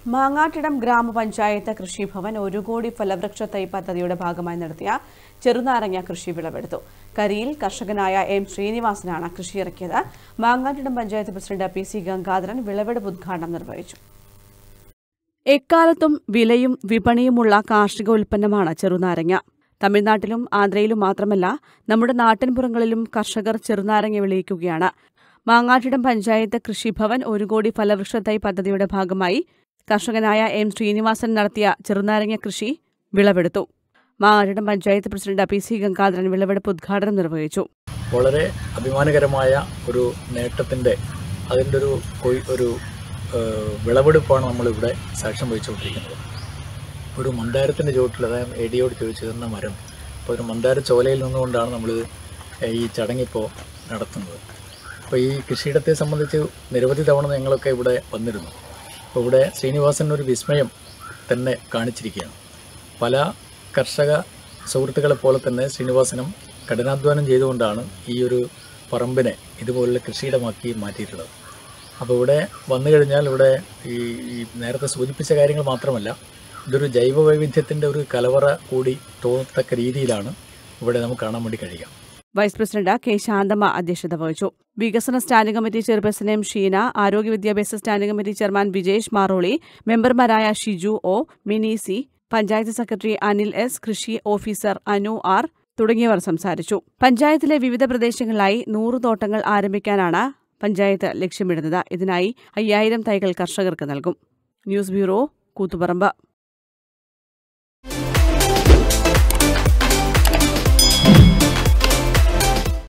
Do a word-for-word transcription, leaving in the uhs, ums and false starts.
മാങ്ങാട്ടിടം ഗ്രാമപഞ്ചായത്ത് കൃഷിഭവൻ ഒരു കോടി ഫലവൃക്ഷ തൈ പദ്ധതിയുടെ ഭാഗമായി നടത്തിയ ചെറുനാരങ്ങ കൃഷി വിളവെടുത്തു. കരിയിൽ കർഷകനായ എം ശ്രീനിവാസനാണ് കൃഷി ഇറക്കിയത്. Mangattidam panchayat president P C Gangadharan വിളവെടുപ്പ് ഉദ്ഘാടനം നിർവഹിച്ചു. എക്കാലത്തും വിലയും വിപണിയുമുള്ള കാർഷിക ഉൽപ്പന്നമാണ് ചെറുനാരങ്ങ. തമിഴ്നാട്ടിലും ആന്ധ്രയിലും മാത്രമല്ല, നമ്മുടെ നാട്ടിൻപുറങ്ങളിലും കർഷകർ ചെറുനാരങ്ങ വിളയിക്കുകയാണ്. മാങ്ങാട്ടിടം പഞ്ചായത്ത് കൃഷിഭവൻ ഒരു കോടി ഫലവൃക്ഷ തൈ പദ്ധതിയുടെ ഭാഗമായി കർഷകനായ എം ശ്രീനിവാസൻ നടത്തിയ ചെറുനാരങ്ങ കൃഷി വിളവെടുത്തു. Mangattidam panchayat president P C Gangadharan വിളവെടുപ്പ് ഉദ്ഘാടനം നിർവഹിച്ചു. വളരെ അഭിമാനകരമായ ഒരു നേട്ടത്തിന്റെ അതിൻ്റെ ഒരു ഒരു വിളവെടുപ്പാണ് നമ്മളിവിടെ സാക്ഷ്യം വഹിച്ചുകൊണ്ടിരിക്കുന്നത്. ഒരു മന്ദാരത്തിൻ്റെ ചുവട്ടിൽ, അതായത് എടിയോട് ചോദിച്ചിരുന്ന മരം, അപ്പോൾ ഒരു മന്ദാര ചോലയിൽ നിന്നുകൊണ്ടാണ് നമ്മൾ ഈ ചടങ്ങിപ്പോൾ നടത്തുന്നത്. അപ്പോൾ ഈ കൃഷിയിടത്തെ സംബന്ധിച്ച് നിരവധി തവണ ഞങ്ങളൊക്കെ ഇവിടെ വന്നിരുന്നു. അപ്പോൾ ഇവിടെ ശ്രീനിവാസൻ ഒരു വിസ്മയം തന്നെ കാണിച്ചിരിക്കുകയാണ്. പല കർഷക സുഹൃത്തുക്കളെ പോലെ തന്നെ ശ്രീനിവാസനും കഠിനാധ്വാനം ചെയ്തുകൊണ്ടാണ് ഈ ഒരു പറമ്പിനെ ഇതുപോലുള്ള കൃഷിയിടമാക്കി മാറ്റിയിട്ടുള്ളത്. അപ്പോൾ ഇവിടെ വന്നു കഴിഞ്ഞാൽ ഇവിടെ ഈ നേരത്തെ സൂചിപ്പിച്ച കാര്യങ്ങൾ മാത്രമല്ല, ഇതൊരു ജൈവ വൈവിധ്യത്തിൻ്റെ ഒരു കലവറ കൂടി തോന്നത്തക്ക രീതിയിലാണ് ഇവിടെ നമുക്ക് കാണാൻ വേണ്ടി കഴിയുക. വൈസ് പ്രസിഡന്റ് കെ ശാന്തമ്മ അധ്യക്ഷത വഹിച്ചു. വികസന standing committee chairperson M Sheena, ആരോഗ്യ വിദ്യാഭ്യാസ standing committee chairman Vijesh Maroli, മെമ്പർമാരായ Shiju O, Mini C, panchayat secretary Anil S, കൃഷി ഓഫീസർ അനു ആർ തുടങ്ങിയവർ സംസാരിച്ചു. പഞ്ചായത്തിലെ വിവിധ പ്രദേശങ്ങളിലായി നൂറ് തോട്ടങ്ങൾ ആരംഭിക്കാനാണ് പഞ്ചായത്ത് ലക്ഷ്യമിടുന്നത്. ഇതിനായി അയ്യായിരം തൈകൾ കർഷകർക്ക് നൽകും. News bureau, Koothuparamba.